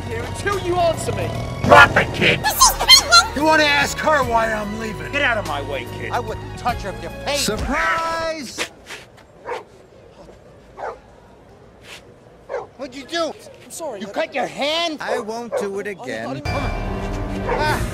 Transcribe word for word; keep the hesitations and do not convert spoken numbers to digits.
here until you answer me. Drop it, kid! This is pregnant! You want to ask her why I'm leaving? Get out of my way, kid. I wouldn't touch her if you paid. Surprise! What'd you do? I'm sorry. You I- cut your hand? I won't do it I- I again. didn't- Ah.